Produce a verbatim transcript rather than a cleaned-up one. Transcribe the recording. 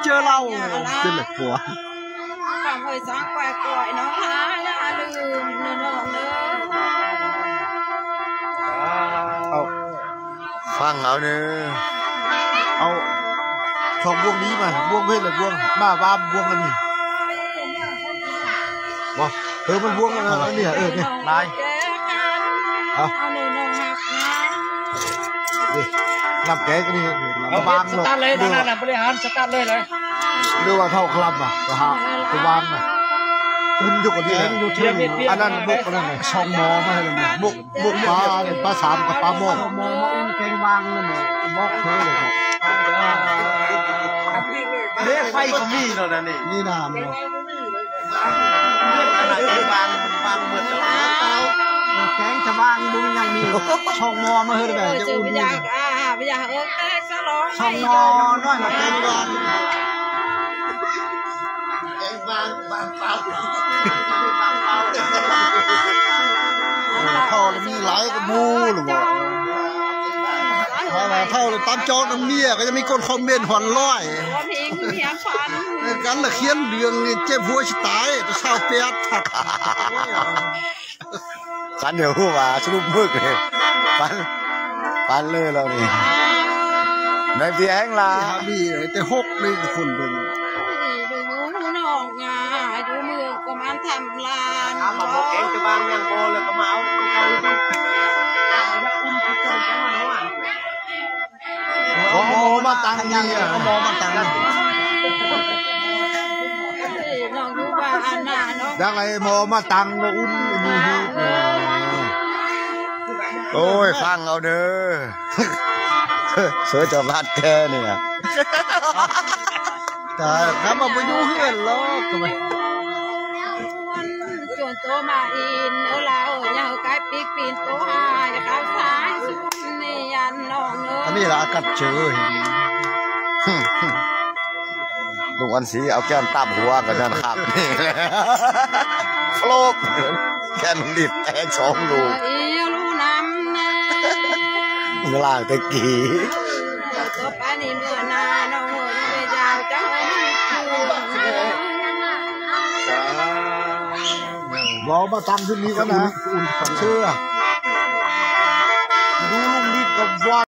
เจอเราขึ้นหลักหัวความเคยสร้างกว่าก่อยน้องหาอย่าลืมเนื้อน้องเนื้อเอาฟังเอาเนื้อเอาทองบวงนี้มาบวงเพชรหรือบวงมาบ้าบวงกันนี่บอกเออมันบวงกันนะเนี่ยเออเนี่ยลายเอานับแกก็นี่เอาบางเลยสตาร์ทเลยนั่นน่ะบริหารสตาร์ทเลยเลยเรียกว่าเท่าคลับอ่ะนะฮะตัวบางอ่ะอุ่นอยู่กับที่อันนั้นบุกอันนั้นช่องหมอมาเลยบุกบุกปลาปลาสามกับปลาโมกหมอมาอุ่นแกงบางนั่นเลยบอกเธอเลยเลี้ยไฟก็มีแล้วนะนี่นี่น้ำเลยแกงบางบางเหมือนจะแกงจะบางดูยังมีช่องหมอมาเลยแบบจะอุ่นนี่ช่องหมอน้อยหน่อยแกงบางแกงบางบางเปล่าบางเปล่าท่อมีหลายกระบูหรือเปล่าเท่าเลยตามจอน้ำเมียก็จะมีคนคอมเมนต์หอนร้อยกันละเขียนเรื่องนี่เจ็บหัวชิตายจะเศร้าเปียดขันเดี๋ยวหัวสรุปมึกเลยปันปันเลยเรานี่ในเพียงละมีแต่หกเลยคนเป็นดูน้องงาดูมือก็มันทำลานมาบอกเองจะบางยังโบแล้วก็มาเอาเขาโอ้โหมาตังยังโอ้โหมาตังน้องดูว่าอันน่ะเนาะยังไงโมมาตังมาอุ่นมือโอ้ยฟังเอาเด้อเสือจะรัดแค่เนี่ยแต่ถ้ามาไปยุ่งเห็นล้อก็ไม่จนโตมาอินเออลาเออยังกายปีกปีนโตหาจะเข้าสายสุดนี่ยันน้องเนื้ออันนี้ละอากาศเจอลุงอันสีเอาแก้มตับหัวกันนั่นครับนี่แหละโฟลกแก้มดิบแอนสองลูกเมื่อลาตะกี้ตัวป้านี่เมื่อนาน้องเมื่อยังไม่ยาวจังรอมาตั้งที่นี้กันนะอุ่นเชื่อดูลุงดิบกับว